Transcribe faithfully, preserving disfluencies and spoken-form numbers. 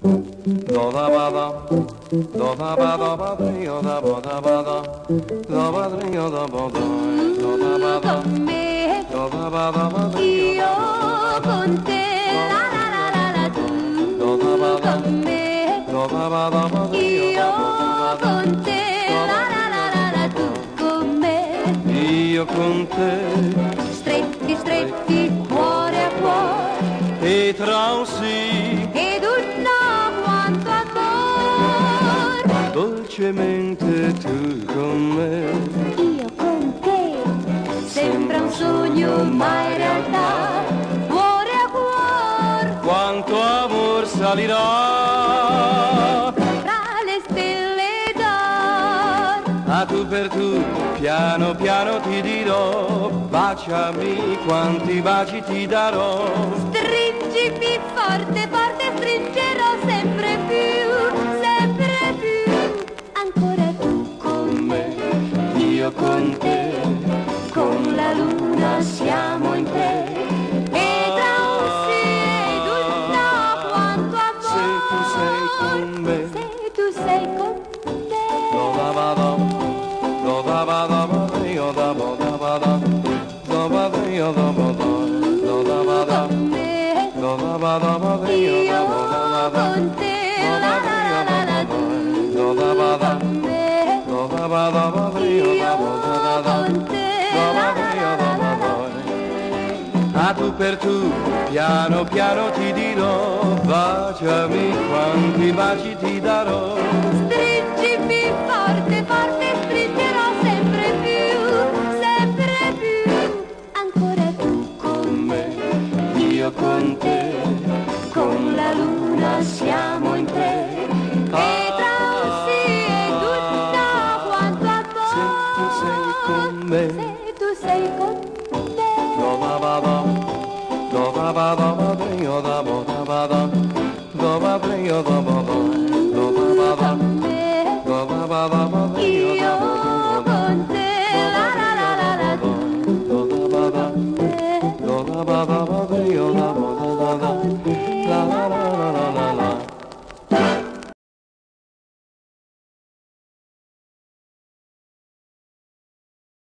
Do da ba da, do da ba da ba da io da ba da ba da, do ba da io da ba da, do da ba da, con me, do da ba da ba da io con te, la la la la la tu, do da ba da, con me, do da ba da ba da io con te, la la la la la tu, con me, io con te, stretti stretti, cuore a cuore, e tra un sì ed un no quanto amor, dolcemente tu con me, io con te, sembra un sogno ma in realtà, cuore a cuore, quanto amor salirà. tra le stelle d'or, A tu per tu, piano piano ti dirò, baciami quanti baci ti darò. stringimi forte, forte, stringerò sempre più, sempre più, ancora tu con me, Io con te, con la luna siamo in tre, e tra un sì ed un no quanto se tu sei amore, con me. se tu sei con me, Do da ba da, do da ba da ba da io da ba da ba da, do ba da io da ba da, do da ba da, con me, do da ba da ba da io da io ba da ba da, con te, do la ba da la io la da la ba la da, do da ba da, con me, do da ba da ba da io da io ba da da, con te, do la ba da la io la da la ba la. da. A tu per tu, piano piano ti dirò, baciami quanti baci ti darò. Stringimi forte, forte, stringerò sempre più, sempre più, ancora tu con me, Io con te, con la luna siamo in tre, e tra un sì ed un no quanto se tu sei con amor, me. se tu sei con me, Do ba ba da, do ba ba da ba da io da ba da ba da, do ba da io da ba da.